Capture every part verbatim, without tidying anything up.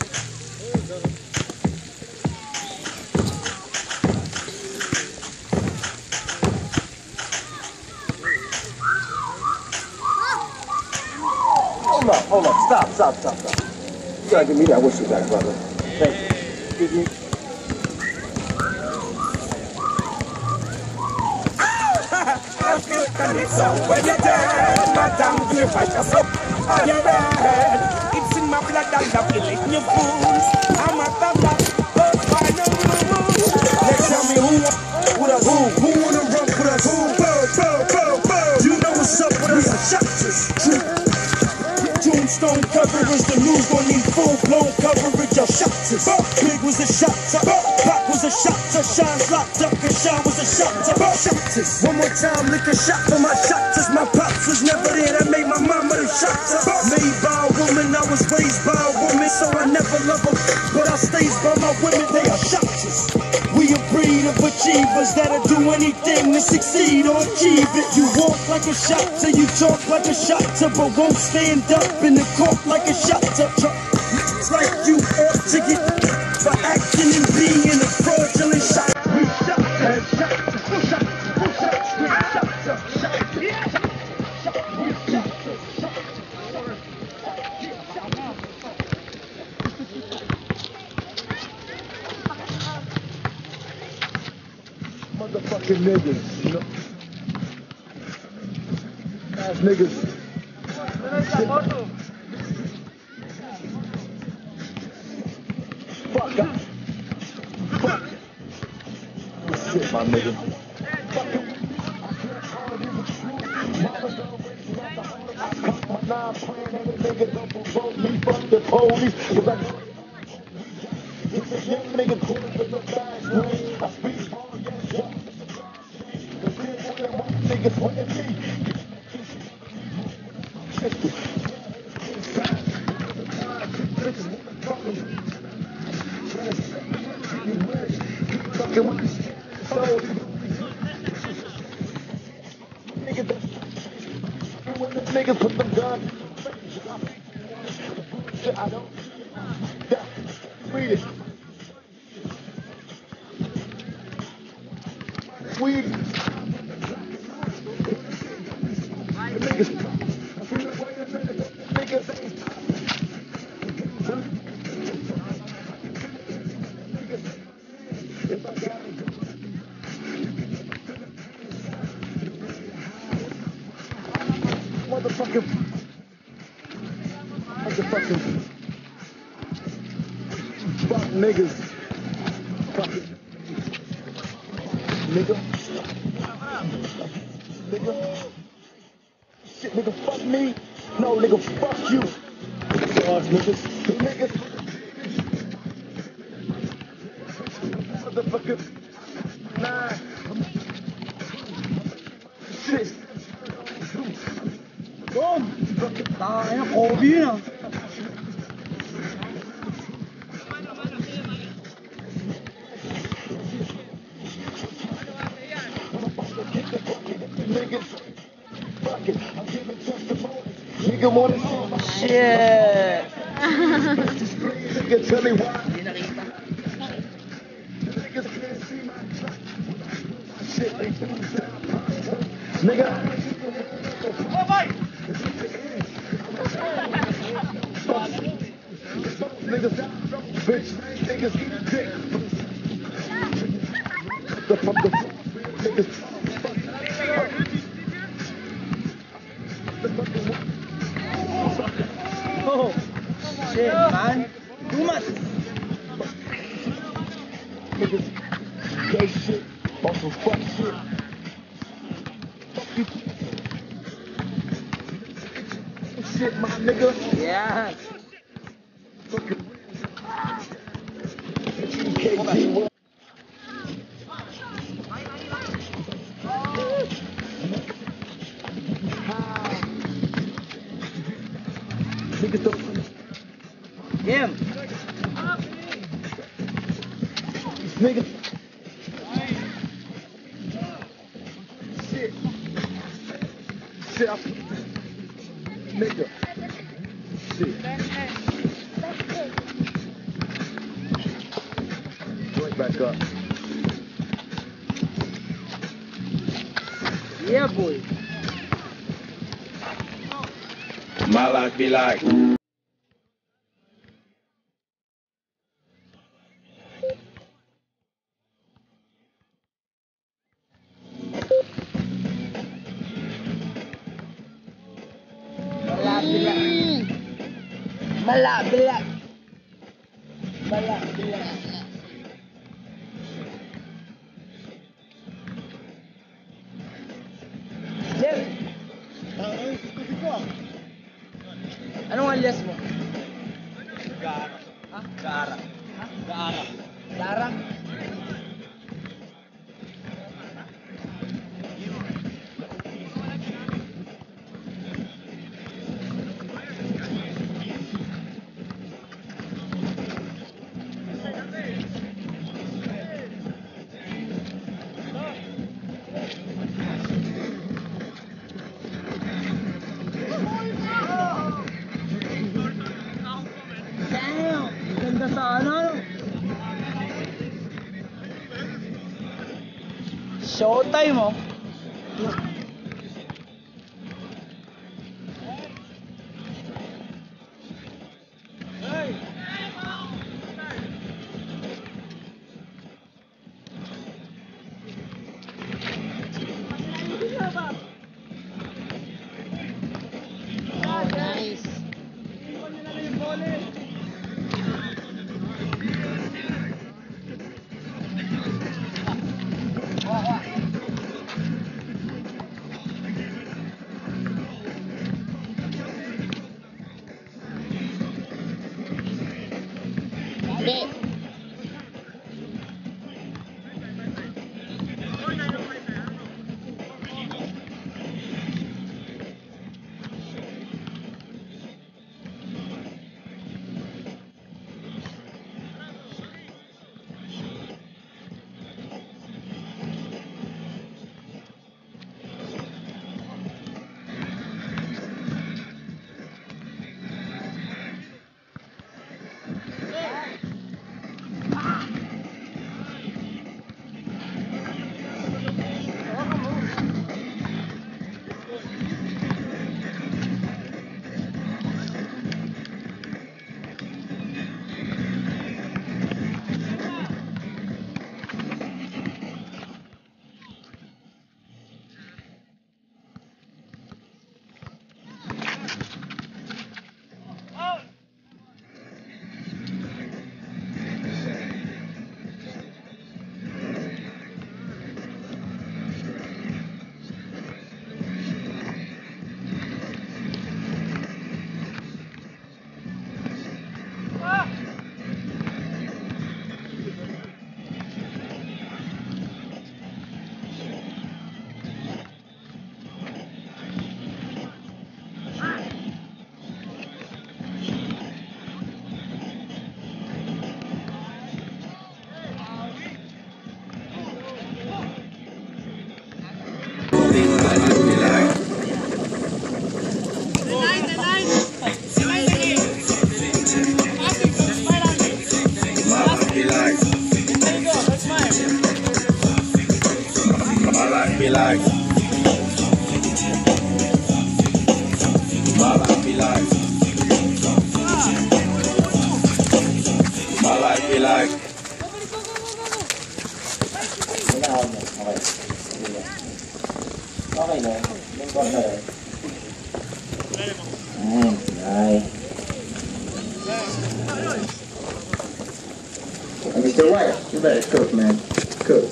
Hold up, hold up, stop, stop, stop, stop. You gotta give me that whistle back, brother. Thank you. Excuse me. So when you're dead, my tongue will fight yourself on your head. It's in my blood and I'm feeling your fools. I'm a thunder, but by no rules. They tell me who with us, who, who wanna run with us, who, bow, bow, bow, bow. You know what's up with us, shots. Tombstone coverage, the news gon' need full-blown coverage of shots. Big was a shot, Pop was a shot, Shine's locked up, and Shine was a shot. Shots. One more time, lick a shot for my shots. My pops was never there, that made my mama the shots. Made by a woman, I was raised by a woman, so I never love them, but I stays by my women, they are shots. We a breed of achievers that'll do anything to succeed or achieve it. You walk like a shot till you talk like a shot till, but won't stand up in the court like a shot till. It's like you ought to get for acting and being a fraudulent shot. We shot, head shot, full shot, full shot, straight shot, shot, shot, yeah. Motherfucking niggas, you know? Ass niggas. Fuck up. Fuck. Shit, my nigga. Fuck it. My nine playing and the nigga don't vote me. Fuck the police. Cause I know it's a young nigga cool with the fast lane. I speak for yes, yes. The real one niggas with me. Niggas put them guns. I don't. Read it. Weed. Niggas. Niggas. Motherfucking, motherfucking, fuck niggas, fucking, nigga, nigga, shit, nigga, fuck me, no, nigga, fuck you, ass niggas, niggas, motherfucking, nah, shit. Boom! Tayo, Kobe na. Shit! Tell me why. Nigga. Oh, bye! Niggas, bitch, niggas, dick. The fuck, the fuck, niggas. Oh, shit, man. Too much. Niggas, gay shit, on some fuck shit. Fuck you. Shit, my nigga. Yeah. Fucking. Niggas don't. Him. Niggas. Shit. Shit. I... Nigga. Shit. back up. Yeah, boy. My life be like. Malabila. Malabila. Malabila. Jerry. Anong alias mo? Gaara. Ha? Gaara. Ha? Gaara. Gaara? Ganda sa ano, ano? Showtime, oh. Oh, nice. Okay. Be like, my life be like, my life be like. Okay na. Yung bang na rin. Mm, ay. Mister White, you better cook, man. Cook.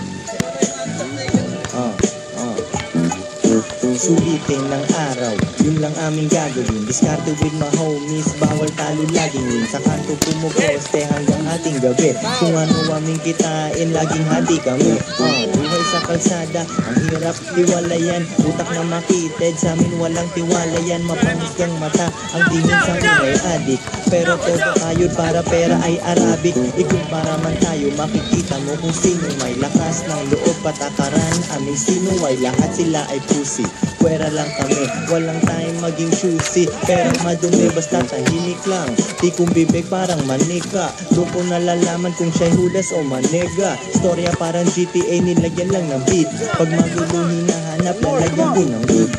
Sulitin ng araw, yung lang aming gagawin. Diskarte with my homies, bawal talo laging win. Sa kanto pumuposte hanggang ating gabi. Kung ano aming kitain, laging hati kami. uh, Buhay sa kalsada, ang hirap tiwalayan. Utak na makitid, sa amin walang tiwala yan. Mapanggang mata, ang tingin sa amin ay adik. Pero todo kayod para pera ay Arabic. Ikumpara man tayo, makikita mo kung sino may lakas ng loob patakaran. Aming sino ay lahat sila ay pusi. Pwera lang kami, walang time maging choosy. Pero madumi basta tahimik lang. Di kong bibig parang manika. Doon ko nalalaman kung siya'y hudas o manega. Storya parang G T A, nilagyan lang ng beat. Pag magulo hinahanap, lalagyan din ng beat.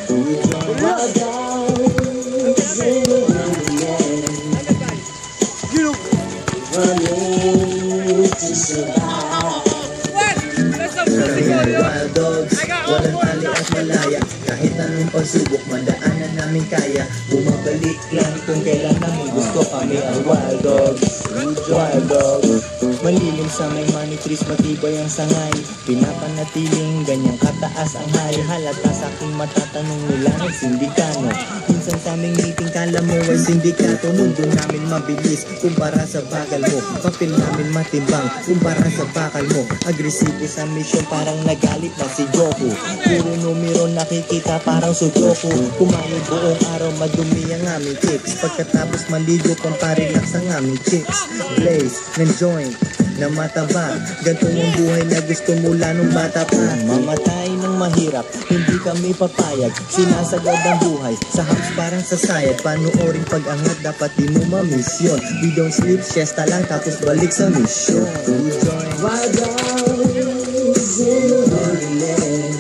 Kami ay wild dogs, walang tali at malaya. Kahit anong pagsubok, mandaanan namin kaya. Bumabalik lang kung kailan namin gusto. Kami ay wild dogs, wild dogs. Malilim sa may money trees, matibay ang sangay. Pinapanatiling ganyang kataas ang high. Halata sa aking matatanong nila ng sindikano. Minsan sa aming meeting kala mo ay sindikato. Mundo namin mabilis kumpara sa bakal mo. Papel namin matimbang kumpara sa bakal mo. Agresibo sa mission parang nagalit na si Goku. Puro numero nakikita parang sudoku. Kumain buong araw madumi ang aming kicks. Pagkatapos maligo pang parelax ang aming chicks. Blaze ng joint na mataba, ganito ang buhay na gusto mula nung bata pa. Mamatay ng mahirap, hindi kami papayag. Sinasagad ang buhay, sa house parang sa sayad. Panoorin pag-angat, dapat di mo mamisyon. We don't sleep, siesta lang, tapos balik sa mission. We join wild dogs in the wonderland,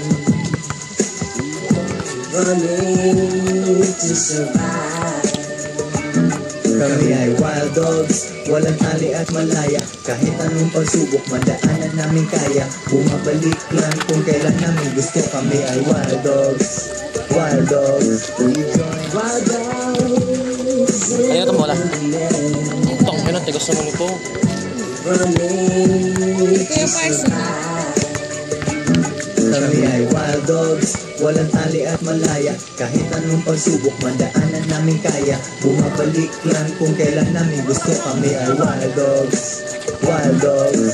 running to survive. Kami ay wild dogs, walang tali at malaya. Kahit anong pagsubok, mandaanan namin kaya. Bumabalik lang kung kailan namin gusto. Kami ay wild dogs, wild dogs. We join wild dogs. Ayun itong bola. Itong pinat, tigas naman ito. Kami ay wild dogs, walang tali at malaya. Kahit anong pagsubok, mandaanan namin kaya. Bumabalik lang kung kailan namin gusto. Kami ay wild dogs, wild dogs.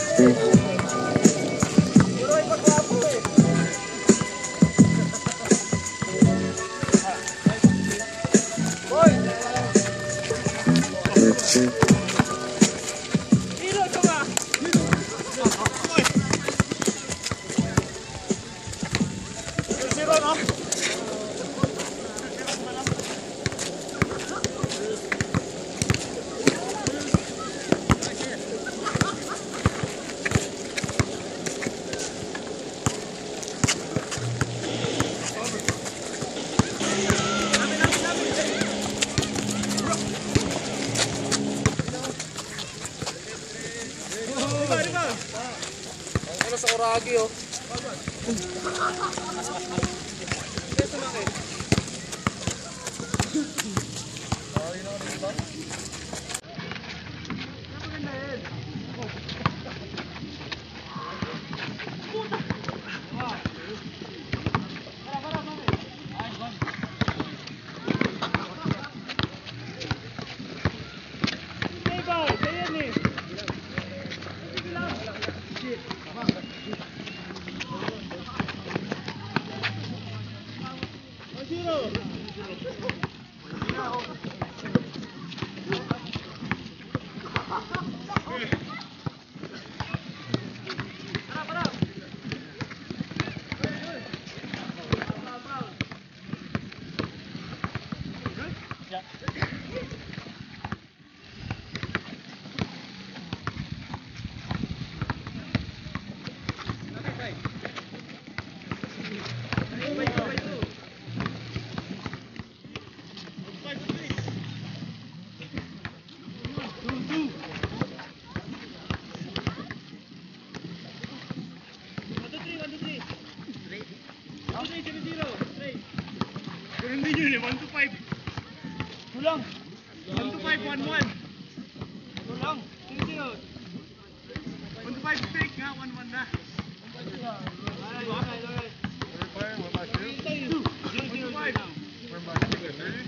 Ano sa Oragi oh. one to five. Tulang. one to five, one one. Tulang. one to five straight nga, one one na. Alright, alright, alright. one to five.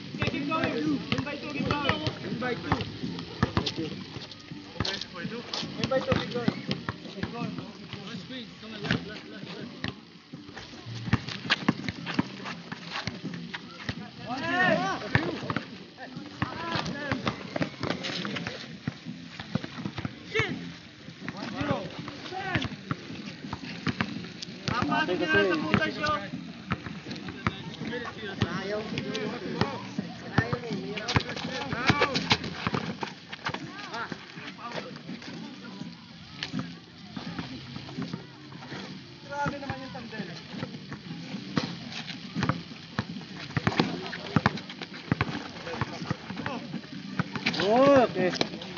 Oh, okay.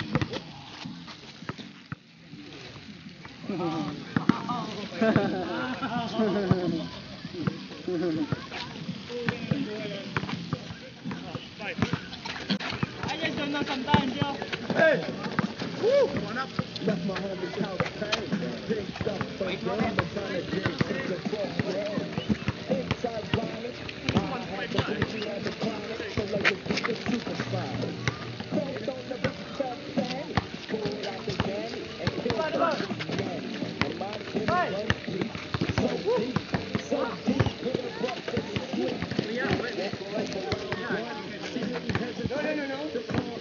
I just don't know sometimes, yo. Hey! Woo! Come on up. Left my home in South Bay. Big stuff, but I'm trying to dig the cross road. Inside violence, I had to put you on the planet, so like a big superstar. Don't don't never stop standing. Pull it out the candy and kill it. And my kid runs deep, so deep, so deep, put it up to the sweet. Yeah, wait, wait, no, no, no, no.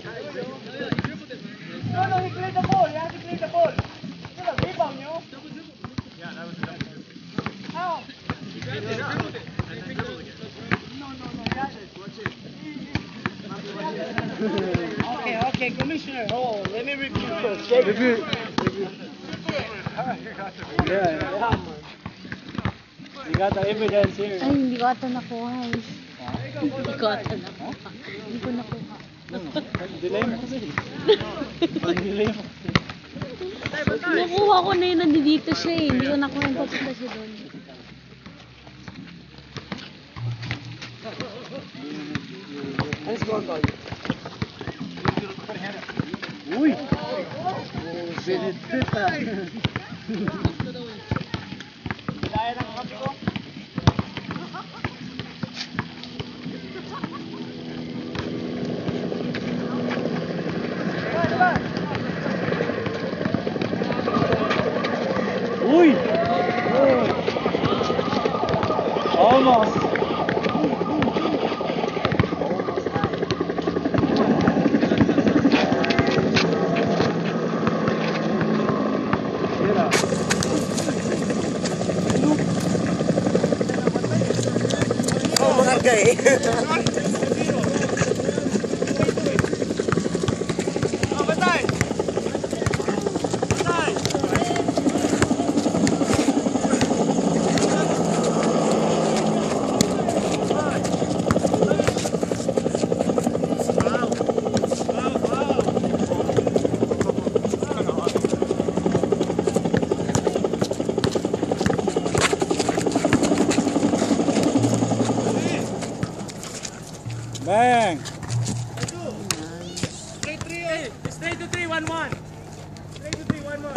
No, no, he cleared the ball. He has to clear the ball. It's a rebound, you know? Yeah, that was a double. How? He grabbed it up. And then dribbled again. No, no, no. He has it. Okay, okay, Commissioner. Oh, let me review first. Review. Review. Yeah, yeah. You got the evidence here. Ay, hindi ko ata nakuha eh. Hindi ko ata nakuha. Hindi ko nakuha. Delay mo kasi. Delay mo. Nakuha ko na yun, nandito siya eh. Hindi ko nakuha yung papunta siya doon. Let's go, guys. Uy! Sinipit ah. Dahil ang kapi ko. Uy! Almost. Okay. Bang! Straight three, eh. Straight to three, one, one. Straight to three, one, one.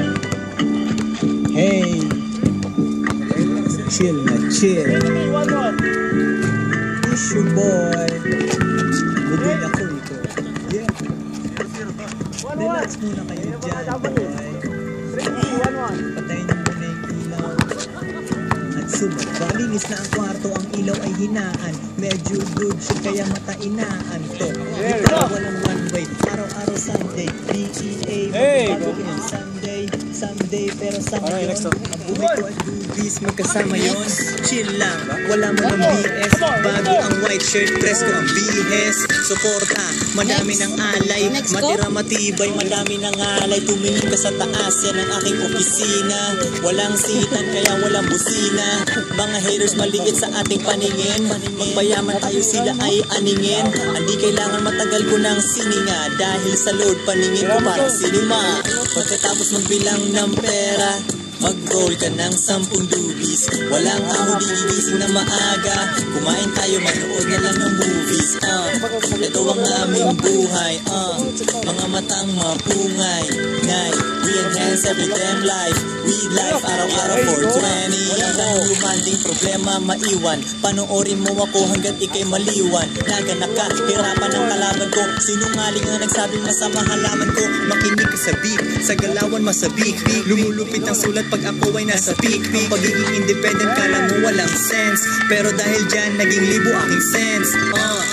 Hey, chill na chill. Straight to three, one, one. It's your boy. Bubay ako ito. Yeah. One, one. Relax muna kayo dyan, boy. Straight to three, one, one. Patayin niyo muna yung ilaw. At sumaba. Linis na ang kwarto, ang ilaw ay hinaan. Medyo good siya kaya matainaan to. Di para walang one way. Araw-araw Sunday. D E A Hey, bago yan. Sunday, someday, pero sama yun. Ang buhay ko ay boobies, magkasama yun. Chill lang, wala mo ng B S. Bago ang white shirt, presko ang bihes. Suporta, madami ng alay. Matira matibay, madami ng alay. Tumingin ka sa taas, yan ang aking opisina. Walang sitan, kaya walang busina. Mga haters maliit sa ating paningin. Magpayaman tayo, sila ay aningin. Hindi kailangan matagal ko ng sininga. Dahil sa load, paningin ko parang sinima. Pagkatapos magbilang ng pera, mag-roll ka ng sampung dubis. Walang ako gigising na maaga. Kumain tayo, manood na lang ng movies. uh, Ito ang aming buhay. uh, Mga matang mapungay. Night, we enhance every damn life. We life, araw-araw four twenty. Walang lumanding problema maiwan. Panoorin mo ako hanggat ikay maliwan. Naganak ka, hirapan ang kalaban ko. Sinungaling ang nagsabing masama halaman ko. Makinig ka sa beat, sa galawan masabik. Lumulupit ang sulat pag ako ay nasa peak. Ang pagiging independent kala mo walang sense, pero dahil dyan naging libo aking sense. uh.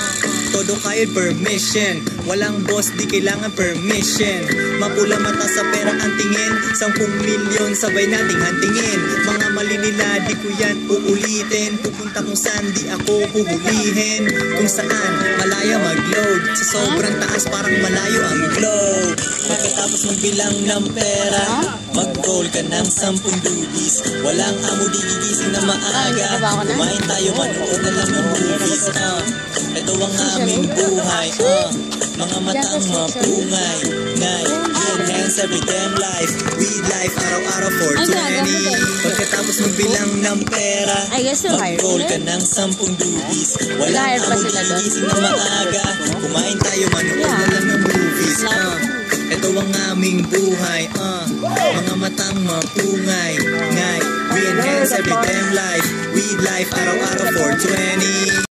todo kahit permission. Walang boss, di kailangan permission. Mapula mata sa pera ang tingin, sampung milyon sabay nating hantingin. Mga mali nila, di ko yan uulitin. Pupunta kung saan, di ako huhulihin. Kung saan, malaya mag-load. Sa sobrang taas, parang malayo ang glow. Pagkatapos mong bilang ng pera, mag-roll ka ng sampung dubis. Walang amo, di gigising na maaga. Kumain tayo, manood na lang ng movies. uh. Ito ang aming buhay, uh. Mga matang mapungay, ngay, enhance every damn life. Weed life, araw-araw for twenty. Pagkatapos mong bilang ng pera, mag-roll ka ng sampung dubis. Walang amo, di gigising na maaga. Kumain tayo, manood na lang ng movies. uh. Ito ang aming buhay, uh. Mga matang mapungay, ngay, we enhance every damn life. Weed life, araw-araw for twenty.